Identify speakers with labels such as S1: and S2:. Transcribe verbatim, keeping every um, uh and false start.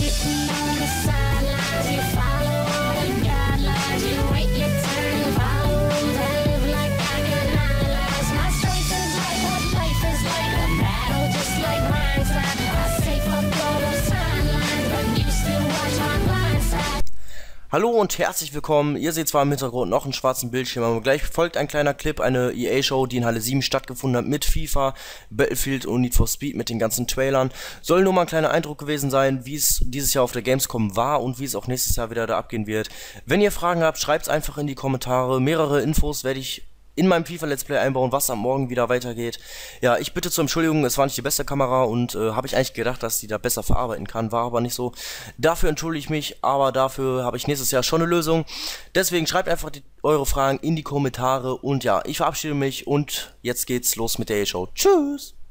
S1: sitting on the sidelines, you follow all the guidelines, you wait your turn, follow rules, I live like I got nine lives. My strength is like what life is like, a battle just like Rhinestone. I say fuck all those timelines, but you still watch my blind side.
S2: Hallo und herzlich willkommen. Ihr seht zwar im Hintergrund noch einen schwarzen Bildschirm, aber gleich folgt ein kleiner Clip, eine E A-Show, die in Halle sieben stattgefunden hat mit FIFA, Battlefield und Need for Speed mit den ganzen Trailern. Soll nur mal ein kleiner Eindruck gewesen sein, wie es dieses Jahr auf der Gamescom war und wie es auch nächstes Jahr wieder da abgehen wird. Wenn ihr Fragen habt, schreibt es einfach in die Kommentare. Mehrere Infos werde ich in meinem FIFA Let's Play einbauen, was am Morgen wieder weitergeht. Ja, ich bitte zur Entschuldigung, es war nicht die beste Kamera und äh, habe ich eigentlich gedacht, dass die da besser verarbeiten kann, war aber nicht so. Dafür entschuldige ich mich, aber dafür habe ich nächstes Jahr schon eine Lösung. Deswegen schreibt einfach die, eure Fragen in die Kommentare und ja, ich verabschiede mich und jetzt geht's los mit der E A Show. Tschüss!